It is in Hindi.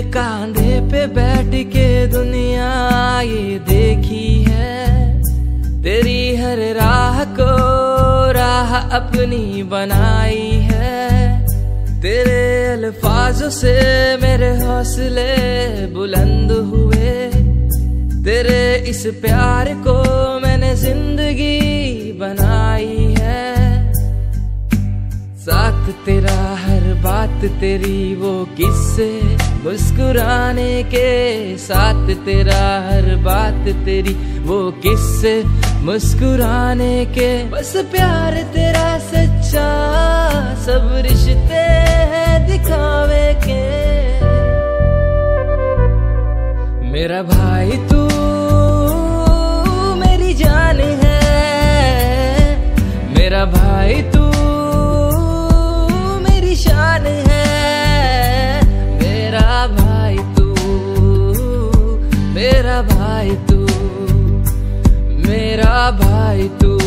कांधे पे बैठ के दुनिया ये देखी है, तेरी हर राह को राह अपनी बनाई है। तेरे अल्फाजों से मेरे हौसले बुलंद हुए, तेरे इस प्यार को मैंने जिंदगी बनाई है। साथ तेरा हर बात तेरी वो किस्से मुस्कुराने के, साथ तेरा हर बात तेरी वो किस्से मुस्कुराने के। बस प्यार तेरा सच्चा, सब रिश्ते हैं दिखावे के। मेरा भाई तू मेरी जान है, मेरा भाई तू मेरी शान है। मेरा भाई तू, मेरा भाई तू, मेरा भाई तू।